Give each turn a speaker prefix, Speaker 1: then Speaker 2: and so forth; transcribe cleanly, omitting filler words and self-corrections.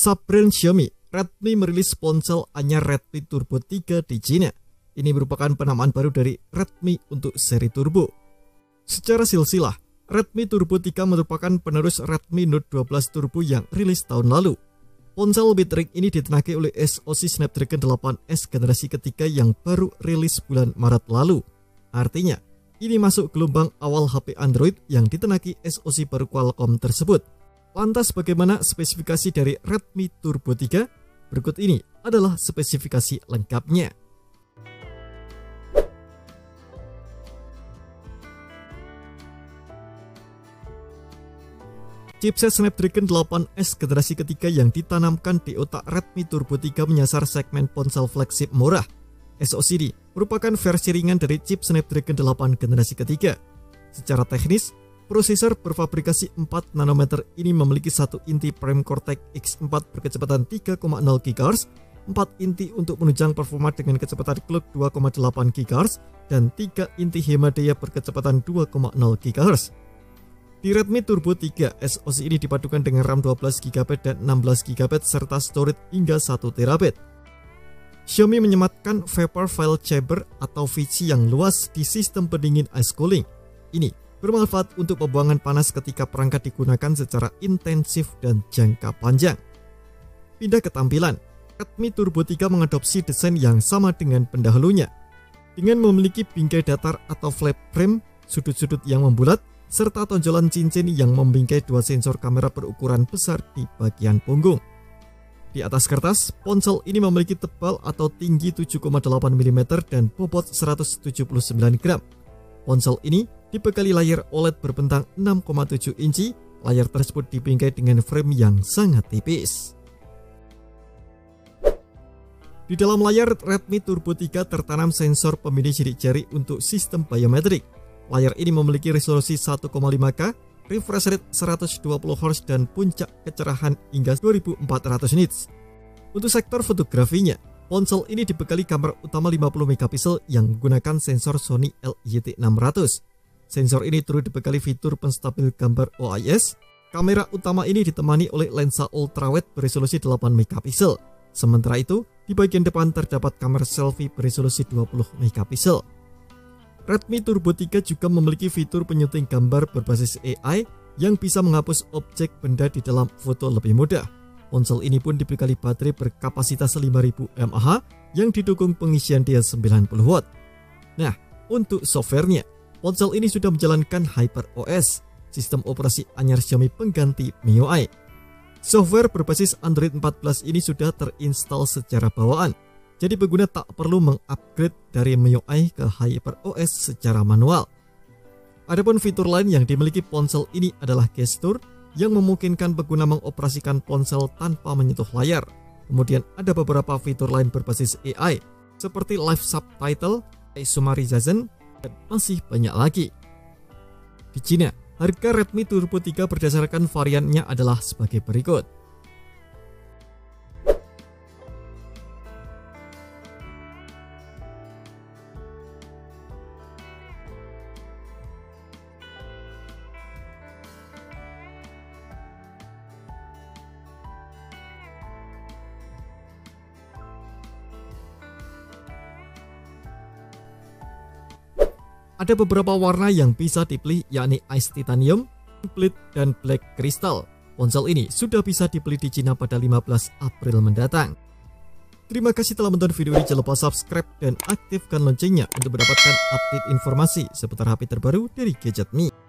Speaker 1: Sub-brand Xiaomi, Redmi merilis ponsel anyar Redmi Turbo 3 di Cina. Ini merupakan penamaan baru dari Redmi untuk seri Turbo. Secara silsilah, Redmi Turbo 3 merupakan penerus Redmi Note 12 Turbo yang rilis tahun lalu. Ponsel mid-range ini ditenagai oleh SoC Snapdragon 8S generasi ketiga yang baru rilis bulan Maret lalu. Artinya, ini masuk gelombang awal HP Android yang ditenagai SoC baru Qualcomm tersebut. Lantas bagaimana spesifikasi dari Redmi Turbo 3? Berikut ini adalah spesifikasi lengkapnya. Chipset Snapdragon 8S generasi ketiga yang ditanamkan di otak Redmi Turbo 3 menyasar segmen ponsel flagship murah. SoC ini merupakan versi ringan dari chip Snapdragon 8 generasi ketiga. Secara teknis, prosesor berfabrikasi 4 nanometer ini memiliki satu inti Prime Cortex X4 berkecepatan 3,0 GHz, 4 inti untuk menunjang performa dengan kecepatan clock 2,8 GHz, dan 3 inti hemat daya berkecepatan 2,0 GHz. Di Redmi Turbo 3, SoC ini dipadukan dengan RAM 12GB dan 16GB serta storage hingga 1TB. Xiaomi menyematkan Vapor File Chamber atau VC yang luas di sistem pendingin ice cooling. Ini bermanfaat untuk pembuangan panas ketika perangkat digunakan secara intensif dan jangka panjang. Pindah ke tampilan, Redmi Turbo 3 mengadopsi desain yang sama dengan pendahulunya. Dengan memiliki bingkai datar atau flat frame, sudut-sudut yang membulat, serta tonjolan cincin yang membingkai dua sensor kamera berukuran besar di bagian punggung. Di atas kertas, ponsel ini memiliki tebal atau tinggi 7,8 mm dan bobot 179 gram. Ponsel ini dibekali layar OLED berbentang 6,7 inci. Layar tersebut dibingkai dengan frame yang sangat tipis. Di dalam layar Redmi Turbo 3 tertanam sensor pemilih sidik jari untuk sistem biometrik. Layar ini memiliki resolusi 1,5K, refresh rate 120Hz dan puncak kecerahan hingga 2400 nits. Untuk sektor fotografinya, ponsel ini dibekali kamera utama 50MP yang menggunakan sensor Sony LYT600. Sensor ini turut dibekali fitur penstabil gambar OIS. Kamera utama ini ditemani oleh lensa ultrawide beresolusi 8MP. Sementara itu, di bagian depan terdapat kamera selfie beresolusi 20MP. Redmi Turbo 3 juga memiliki fitur penyunting gambar berbasis AI yang bisa menghapus objek benda di dalam foto lebih mudah. Ponsel ini pun dibekali baterai berkapasitas 5000 mAh yang didukung pengisian daya 90W. Nah, untuk softwarenya, ponsel ini sudah menjalankan HyperOS, sistem operasi anyar Xiaomi pengganti MIUI. Software berbasis Android 14 ini sudah terinstall secara bawaan, jadi pengguna tak perlu mengupgrade dari MIUI ke HyperOS secara manual. Adapun fitur lain yang dimiliki ponsel ini adalah gestur yang memungkinkan pengguna mengoperasikan ponsel tanpa menyentuh layar. Kemudian ada beberapa fitur lain berbasis AI seperti live subtitle, isomerization, dan masih banyak lagi. Di Cina, harga Redmi Turbo 3 berdasarkan variannya adalah sebagai berikut. Ada beberapa warna yang bisa dipilih, yakni Ice Titanium, Blade, dan Black Crystal. Ponsel ini sudah bisa dibeli di Cina pada 15 April mendatang. Terima kasih telah menonton video ini. Jangan lupa subscribe dan aktifkan loncengnya untuk mendapatkan update informasi seputar HP terbaru dari Gadget Me.